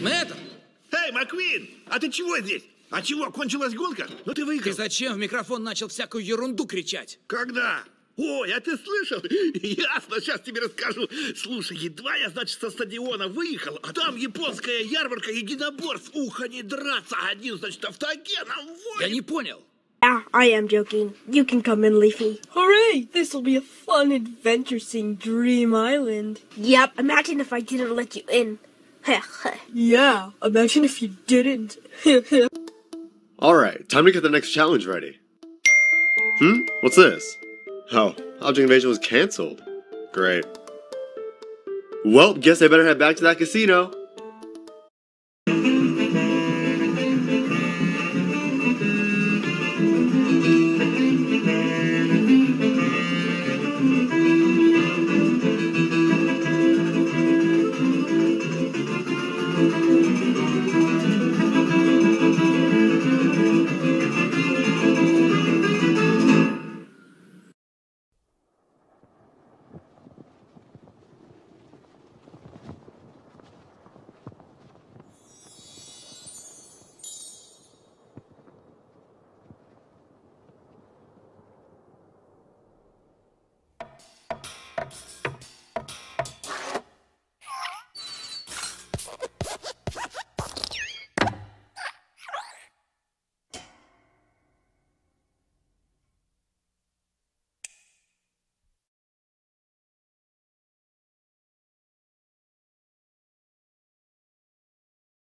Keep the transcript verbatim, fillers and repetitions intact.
Мэтр! Эй, Маквин, а ты чего здесь? А чего, кончилась гонка? Ну ты выиграл. Ты зачем в микрофон начал всякую ерунду кричать? Когда? Ой, а ты слышал? Ясно, сейчас тебе расскажу. Слушай, едва я, значит, со стадиона выехал, а там японская ярмарка единоборств. Ух, они драться. Один, значит, автогеном воет. Я не понял. Yeah, I am joking. You can come in, Leafy. Hooray! This'll be a fun adventure seeing Dream Island. Yep, imagine if I didn't let you in. Yeah, imagine if you didn't. Alright, time to get the next challenge ready. Hmm? What's this? Oh, Object Invasion was cancelled. Great. Well, guess I better head back to that casino.